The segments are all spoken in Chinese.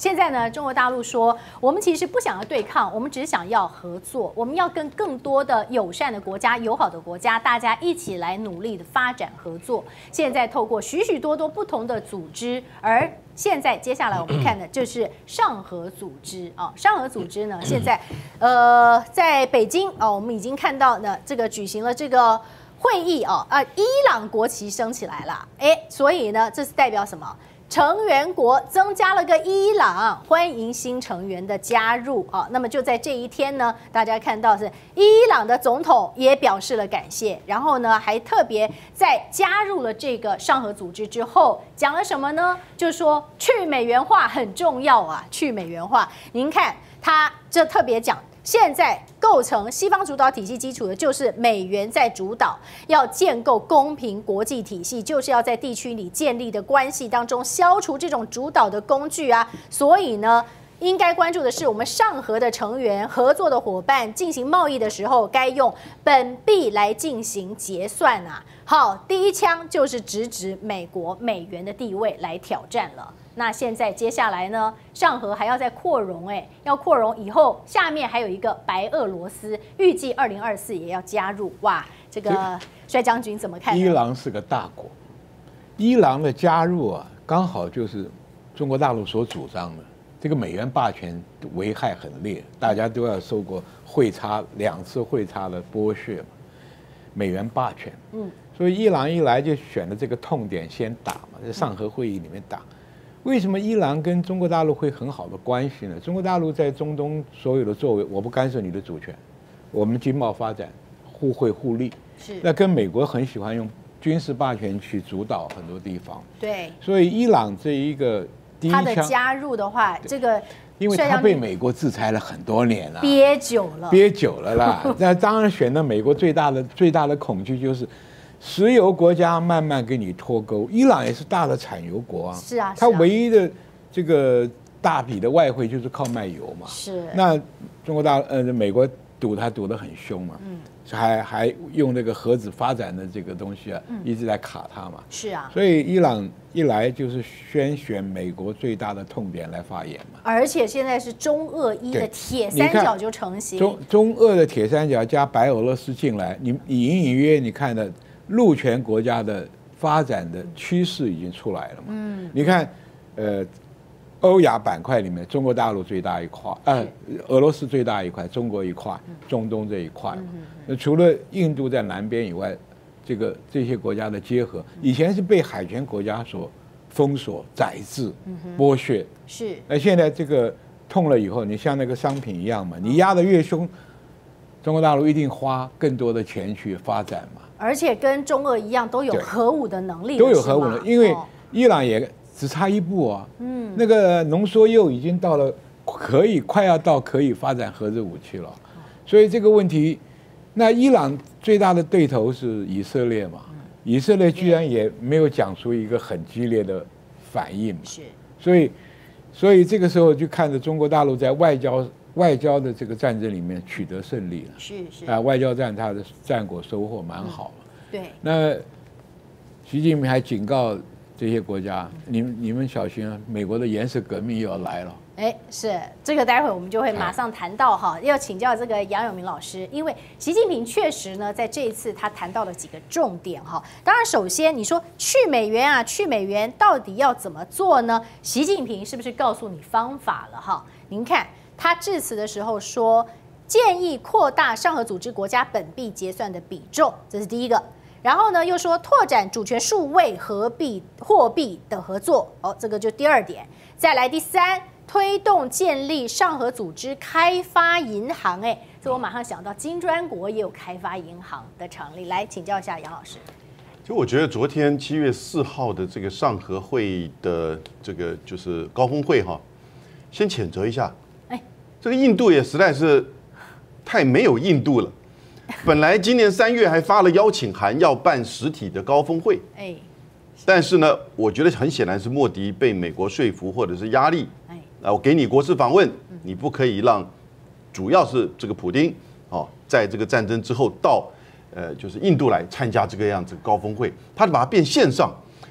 现在呢，中国大陆说，我们其实不想要对抗，我们只是想要合作，我们要跟更多的友善的国家、友好的国家，大家一起来努力的发展合作。现在透过许许多多不同的组织，而现在接下来我们看的就是上合组织啊。上合组织呢，现在在北京啊，我们已经看到呢，这个举行了这个会议啊，伊朗国旗升起来了，所以呢，这是代表什么？成员国增加了个伊朗，欢迎新成员的加入啊。那么就在这一天呢，大家看到是伊朗的总统也表示了感谢，然后呢还特别在加入了这个上合组织之后讲了什么呢？就是说去美元化很重要啊，去美元化。您看他这特别讲。现在构成西方主导体系基础的就是美元在主导，要建构公平国际体系，就是要在地区里建立的关系当中消除这种主导的工具啊。所以呢，应该关注的是我们上合的成员、合作的伙伴进行贸易的时候，该用本币来进行结算啊。好，第一枪就是直指美国美元的地位来挑战了。那现在接下来呢，上合还要再扩容，要扩容以后，下面还有一个白俄罗斯，预计2024也要加入。哇，这个帅将军怎么看呢？ 伊朗是个大国，伊朗的加入啊，刚好就是中国大陆所主张的这个美元霸权危害很烈，大家都要受过汇差2次汇差的剥削嘛，美元霸权。所以伊朗一来就选了这个痛点先打嘛，在上合会议里面打。为什么伊朗跟中国大陆会很好的关系呢？中国大陆在中东所有的作为，我不干涉你的主权，我们经贸发展互惠互利。 是。那跟美国很喜欢用军事霸权去主导很多地方。 对。 所以伊朗这一个第一枪， 他的加入的话，这个因为他被美国制裁了很多年了， 憋久了啦。那当然选了美国最大的恐惧就是。石油国家慢慢跟你脱钩，伊朗也是大的产油国啊， 是啊， 它唯一的这个大笔的外汇就是靠卖油嘛。 是。那中国美国赌它赌得很凶嘛，还用那个核子发展的这个东西啊，一直在卡它嘛。 是啊。 所以伊朗一来就是先选美国最大的痛点来发言嘛。 而且现在是中俄伊的铁三角就成型。 中俄的铁三角加白俄罗斯进来，你隐隐约约你看的。陆权国家的发展的趋势已经出来了嘛？你看，欧亚板块里面，中国大陆最大一块，俄罗斯最大一块，中国一块，中东这一块。那除了印度在南边以外，这些国家的结合，以前是被海权国家所封锁、宰制、剥削。 是。 那现在这个痛了以后，你像那个商品一样嘛，你压得越凶，中国大陆一定花更多的钱去发展嘛。 而且跟中俄一样，都有核武的能力， 都有核武的，因为伊朗也只差一步啊。那个浓缩铀已经到了快要到可以发展核子武器了，所以这个问题，那伊朗最大的对头是以色列嘛？以色列居然也没有讲出一个很激烈的反应嘛？ 是， 所以这个时候就看着中国大陆在外交的这个战争里面取得胜利了， 是外交战它的战果收获蛮好了。 对， 那习近平还警告这些国家，你们小心啊，美国的颜色革命又要来了。 是这个，待会我们就会马上谈到哈，要请教这个杨永明老师，因为习近平确实呢，在这一次他谈到了几个重点哈。当然，首先你说去美元到底要怎么做呢？习近平是不是告诉你方法了哈？您看。他致辞的时候说，建议扩大上合组织国家本币结算的比重，这是第一个。然后呢，又说拓展主权数位货币的合作，这个就第二点。再来第三，推动建立上合组织开发银行。这我马上想到金砖国也有开发银行的成立。来请教一下杨老师。 就我觉得昨天7月4号的这个上合会议的这个就是高峰会哈，先谴责一下。这个印度也实在是太没有印度了。本来今年3月还发了邀请函，要办实体的高峰会。但是呢，我觉得很显然是莫迪被美国说服或者是压力。我给你国事访问，你不可以让，主要是这个普丁在这个战争之后到就是印度来参加这个样子高峰会，他就把它变线上。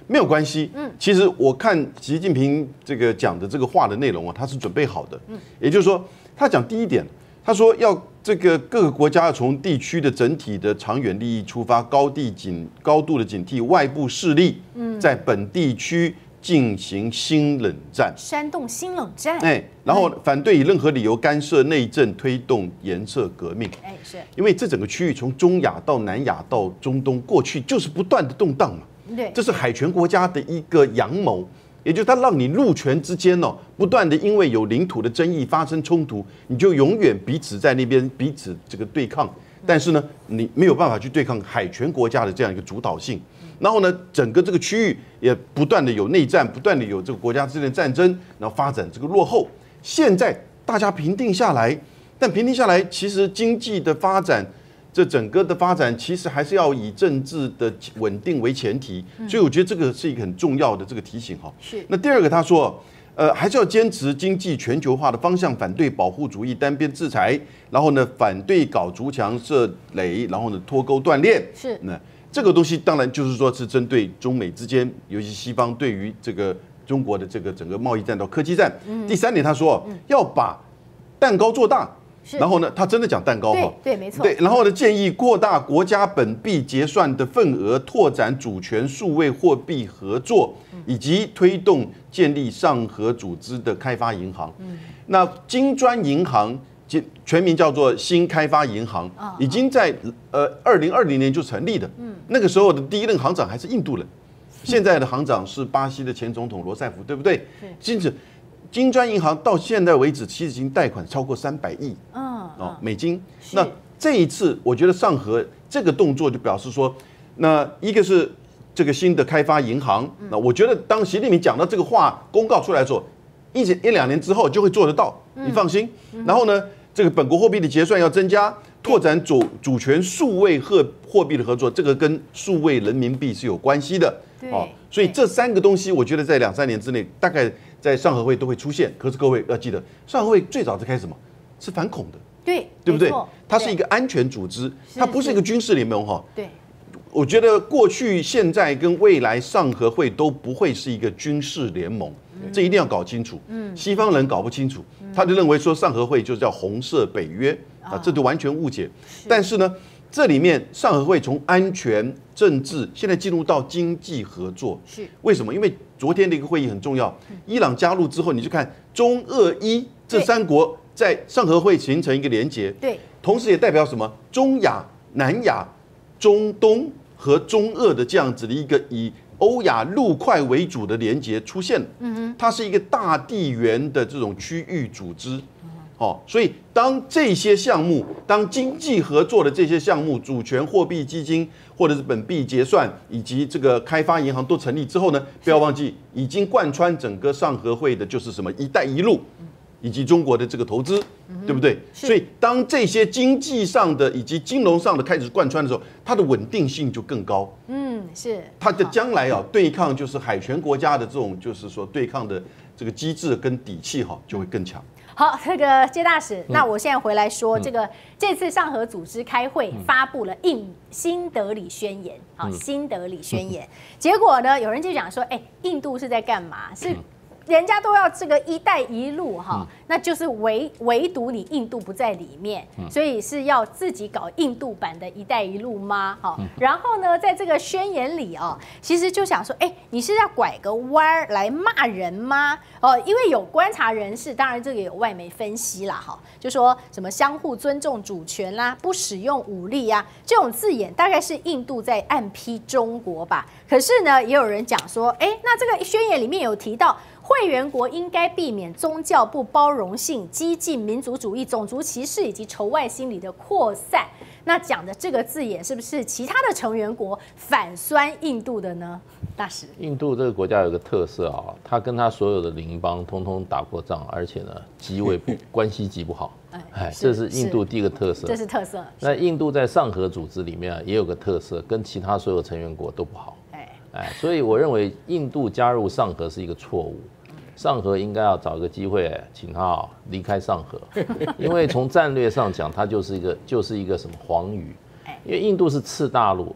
没有关系。其实我看习近平这个讲的这个话的内容啊，他是准备好的。也就是说，他讲第一点，他说要这个各个国家要从地区的整体的长远利益出发，高度的警惕外部势力在本地区进行新冷战， 煽动新冷战。 然后反对以任何理由干涉内政，推动颜色革命。 是因为这整个区域从中亚到南亚到中东，过去就是不断的动荡嘛。 对， 这是海权国家的一个阳谋，也就是它让你陆权之间不断的因为有领土的争议发生冲突，你就永远彼此在那边彼此这个对抗。但是呢，你没有办法去对抗海权国家的这样一个主导性。然后呢，整个这个区域也不断的有内战，不断的有这个国家之间的战争，然后发展这个落后。现在大家平定下来，但平定下来，其实经济的发展，这整个的发展其实还是要以政治的稳定为前提。所以我觉得这个是一个很重要的这个提醒哈。 是。 那第二个他说，还是要坚持经济全球化的方向，反对保护主义单边制裁，然后呢，反对搞筑墙设垒，然后呢，脱钩断链。 是。 那这个东西当然就是说是针对中美之间，尤其西方对于这个中国的这个整个贸易战到科技战。第三点，他说要把蛋糕做大。然后呢，他真的讲蛋糕哈， 对，没错。 对，然后呢，建议扩大国家本币结算的份额，拓展主权数位货币合作，以及推动建立上合组织的开发银行。那金砖银行全名叫做新开发银行，已经在2020年就成立的。那个时候的第一任行长还是印度人，现在的行长是巴西的前总统罗塞夫，对不对？因此，金砖银行到现在为止，其实已经贷款超过300亿美金。那这一次，我觉得上合这个动作就表示说，那一个是这个新的开发银行，那我觉得当习近平讲到这个话公告出来的时候，一两年之后就会做得到，你放心。然后呢，这个本国货币的结算要增加，拓展主权数位货币的合作，这个跟数位人民币是有关系的。所以这3个东西，我觉得在2-3年之内，大概在上合会都会出现。可是各位要记得，上合会最早是开什么？是反恐的，对不对？它是一个安全组织，它不是一个军事联盟哈。 对， 我觉得过去、现在跟未来上合会都不会是一个军事联盟，这一定要搞清楚。西方人搞不清楚，他就认为说上合会就叫红色北约啊，这就完全误解。但是呢，这里面上合会从安全、政治，现在进入到经济合作， 是为什么？因为昨天的一个会议很重要，伊朗加入之后，你就看中、俄、伊这3国在上合会形成一个连结， 对， 同时也代表什么？中亚、南亚、中东和中俄的这样子的一个以欧亚陆块为主的连结出现了。它是一个大地缘的这种区域组织。所以当这些项目，当经济合作的这些项目，主权货币基金或者是本币结算以及这个开发银行都成立之后呢，不要忘记已经贯穿整个上合会的就是什么“一带一路”。以及中国的这个投资，对不对？所以当这些经济上的以及金融上的开始贯穿的时候，它的稳定性就更高。 是它的将来对抗就是海权国家的这种就是说对抗的这个机制跟底气就会更强。 好，这个谢大使，那我现在回来说，这次上合组织开会发布了新德里宣言，新德里宣言。结果呢，有人就讲说，印度是在干嘛？是人家都要这个“一带一路”那就是唯独你印度不在里面，所以是要自己搞印度版的“一带一路”吗？然后呢，在这个宣言里其实就想说，你是要拐个弯儿来骂人吗？因为有观察人士，当然这个有外媒分析啦，就说什么相互尊重主权啦，不使用武力啊，这种字眼大概是印度在暗批中国吧。可是呢，也有人讲说，那这个宣言里面有提到，会员国应该避免宗教不包容性、激进民族主义、种族歧视以及仇外心理的扩散。那讲的这个字眼，是不是其他的成员国反酸印度的呢？大使， 印度这个国家有个特色它跟他所有的邻邦通通打过仗，而且呢关系极不好。这是印度第一个特色。 这是特色。 那印度在上合组织里面也有个特色，跟其他所有成员国都不好。所以我认为印度加入上合是一个错误。上合应该要找个机会，请他离开上合，因为从战略上讲，它就是一个什么黄鱼。因为印度是次大陆，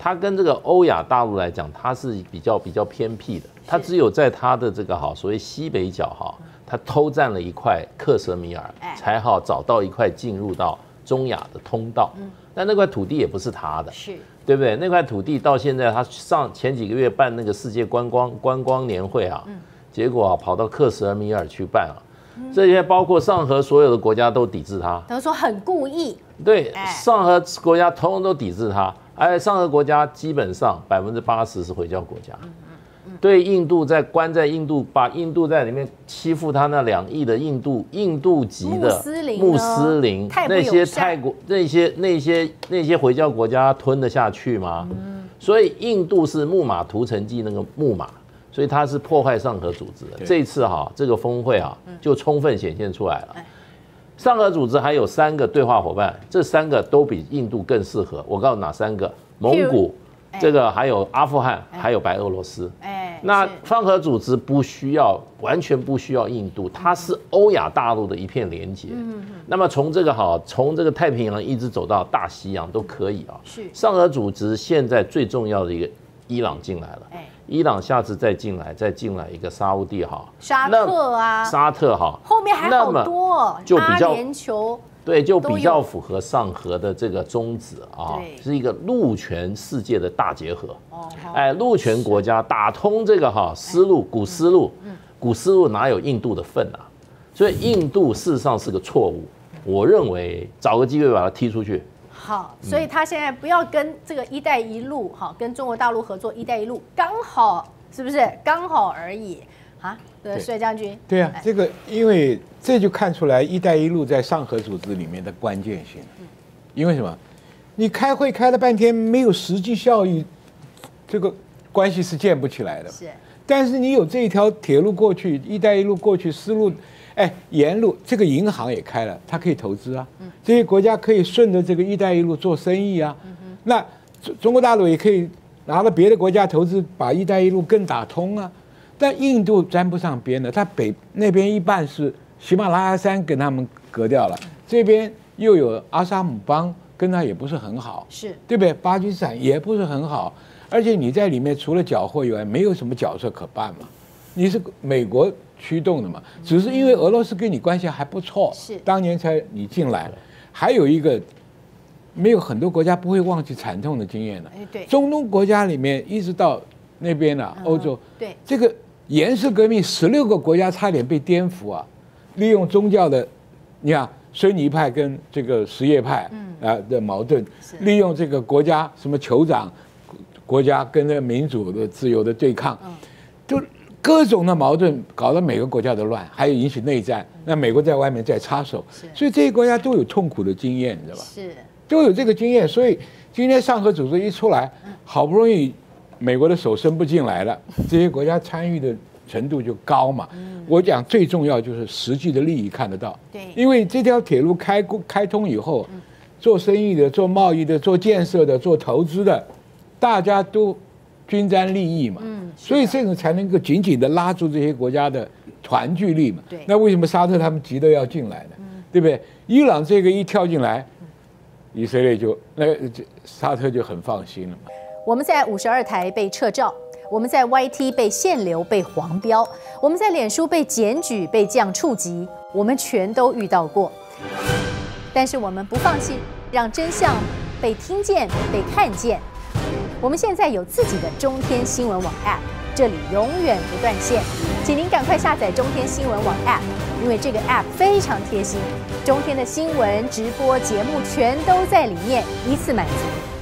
它跟这个欧亚大陆来讲，它是比较偏僻的，它只有在它的这个所谓西北角它偷占了一块克什米尔，才找到一块进入到中亚的通道。但那块土地也不是他的，是，对不对？那块土地到现在，他前几个月办那个世界观光年会结果跑到克什米尔去办这些包括上合所有的国家都抵制他， 等于说很故意。 对，上合国家通通都抵制他，而且上合国家基本上80%是回教国家。对印度关在印度，把印度在里面欺负他那2亿的印度籍的穆斯林，那些泰国那些回教国家吞得下去吗？所以印度是木马屠城记那个木马，所以它是破坏上合组织的。这一次这个峰会就充分显现出来了。上合组织还有3个对话伙伴，这3个都比印度更适合。我告诉你哪3个？蒙古。这个还有阿富汗，还有白俄罗斯。那上合组织完全不需要印度，它是欧亚大陆的一片连结。那么从这个太平洋一直走到大西洋都可以上合组织现在最重要的一个伊朗进来了，伊朗下次再进来一个沙烏地沙特后面还好多就比较阿联酋。 对，就比较符合上合的这个宗旨是一个陆权世界的大结合。陆权国家打通这个古丝路哪有印度的份啊？所以印度事实上是个错误。我认为找个机会把它踢出去。 好，所以他现在不要跟这个“一带一路”跟中国大陆合作，“一带一路”刚好是不是刚好而已对，帅将军。 对啊，这个因为这就看出来“一带一路”在上合组织里面的关键性。因为什么？你开会开了半天，没有实际效益，这个关系是建不起来的。是。但是你有这一条铁路过去，“一带一路”过去，丝路，沿路这个银行也开了，它可以投资这些国家可以顺着这个“一带一路”做生意那中国大陆也可以拿了别的国家投资，把“一带一路”更打通但印度沾不上边的，它那边一半是喜马拉雅山跟他们隔掉了，这边又有阿萨姆邦，跟他也不是很好， 是对不对？巴基斯坦也不是很好，而且你在里面除了缴获以外，没有什么角色可办嘛。你是美国驱动的嘛，只是因为俄罗斯跟你关系还不错，是当年才你进来。还有一个，没有很多国家不会忘记惨痛的经验的。 对， 中东国家里面一直到那边欧洲， 对这个。颜色革命16个国家差点被颠覆利用宗教的，你看孙尼派跟这个什叶派的矛盾，利用这个国家什么酋长国家跟这个民主的自由的对抗，就各种的矛盾，搞得每个国家都乱，还有引起内战。那美国在外面再插手，所以这些国家都有痛苦的经验，你知道吧？ 是都有这个经验。所以今天上合组织一出来，好不容易。美国的手伸不进来了，这些国家参与的程度就高嘛。我讲最重要就是实际的利益看得到。 对， 因为这条铁路开通以后，做生意的、做贸易的、做建设的、做投资的，大家都均沾利益嘛。所以这种才能够紧紧的拉住这些国家的团聚力嘛。那为什么沙特他们急得要进来呢？对不对？伊朗这个一跳进来，以色列沙特就很放心了嘛。 我们在52台被撤照，我们在 YT 被限流、被黄标，我们在脸书被检举、被降触及，我们全都遇到过。但是我们不放弃，让真相被听见、被看见。我们现在有自己的中天新闻网 App， 这里永远不断线，请您赶快下载中天新闻网 App， 因为这个 App 非常贴心，中天的新闻、直播节目全都在里面，一次满足。